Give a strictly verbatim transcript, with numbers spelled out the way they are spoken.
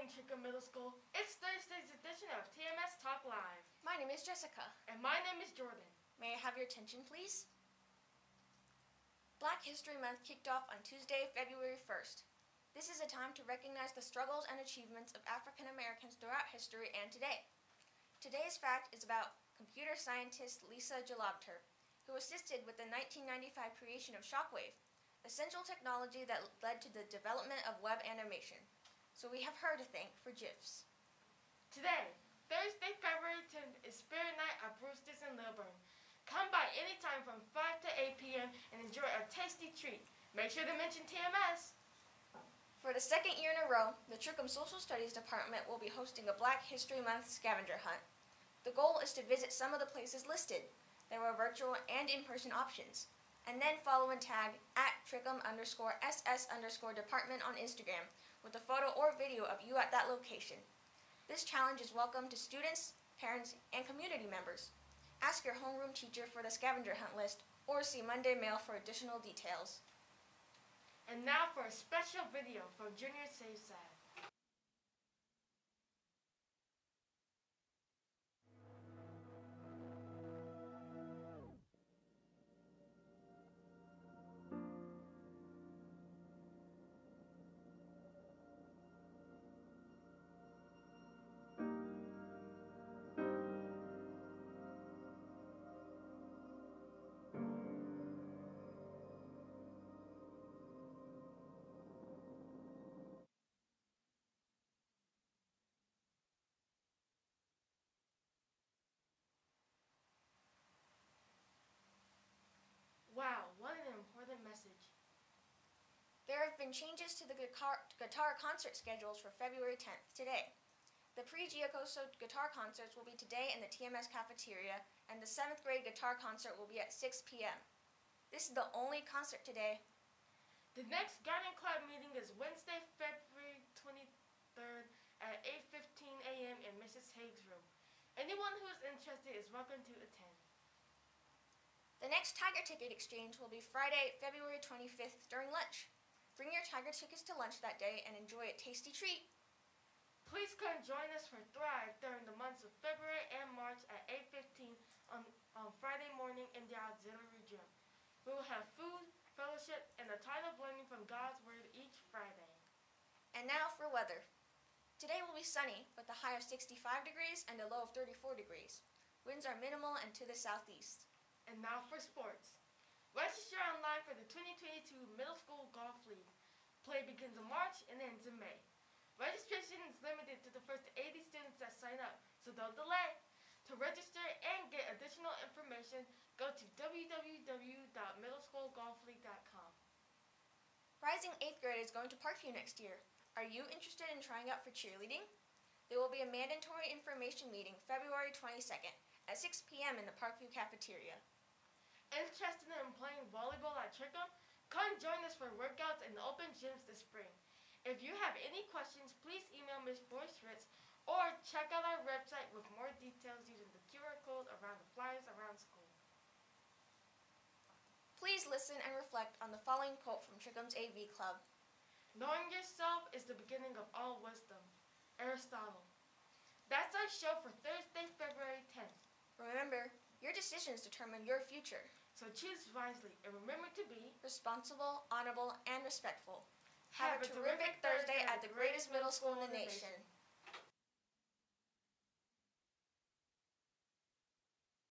morning, Trickham Middle School. It's Thursday's edition of T M S Talk Live. My name is Jessica. And my name is Jordan. May I have your attention, please? Black History Month kicked off on Tuesday, February first. This is a time to recognize the struggles and achievements of African Americans throughout history and today. Today's fact is about computer scientist Lisa Jalabtar, who assisted with the nineteen ninety-five creation of Shockwave, essential technology that led to the development of web animation. So we have her to thank for GIFs. Today, Thursday, February tenth, is Spirit Night at Brewster's in Lilburn. Come by anytime from five to eight p m and enjoy a tasty treat. Make sure to mention T M S. For the second year in a row, the Trickham Social Studies Department will be hosting a Black History Month scavenger hunt. The goal is to visit some of the places listed. There were virtual and in-person options. And then follow and tag at Trickham underscore SS underscore department on Instagram with a photo or video of you at that location. This challenge is welcome to students, parents, and community members. Ask your homeroom teacher for the scavenger hunt list or see Monday Mail for additional details. And now for a special video from Junior Save Sad. Wow, what an important message. There have been changes to the guitar, guitar concert schedules for February tenth today. The pre-Giacoso guitar concerts will be today in the T M S cafeteria, and the seventh grade guitar concert will be at six p m This is the only concert today. The next Garden Club meeting is Wednesday, February twenty-third at eight fifteen a m in Missus Haig's room. Anyone who is interested is welcome to attend. The next Tiger Ticket exchange will be Friday, February twenty-fifth during lunch. Bring your Tiger tickets to lunch that day and enjoy a tasty treat. Please come join us for Thrive during the months of February and March at eight fifteen on, on Friday morning in the auxiliary gym. We will have food, fellowship, and a time of learning from God's Word each Friday. And now for weather. Today will be sunny with a high of sixty-five degrees and a low of thirty-four degrees. Winds are minimal and to the southeast. And now for sports. Register online for the twenty twenty-two Middle School Golf League. Play begins in March and ends in May. Registration is limited to the first eighty students that sign up, so don't delay. To register and get additional information, go to w w w dot middle school golf league dot com. Rising eighth grade is going to Parkview next year. Are you interested in trying out for cheerleading? There will be a mandatory information meeting February twenty-second at six p m in the Parkview cafeteria. Interested in playing volleyball at Trickham? Come join us for workouts in the open gyms this spring. If you have any questions, please email Miz Boyce-Ritz or check out our website with more details using the Q R code around the flyers around school. Please listen and reflect on the following quote from Trickham's A V Club. Knowing yourself is the beginning of all wisdom. Aristotle. That's our show for Thursday, February tenth. Remember, your decisions determine your future. So choose wisely and remember to be responsible, honorable, and respectful. Have, Have a terrific Thursday at the greatest middle school in the nation.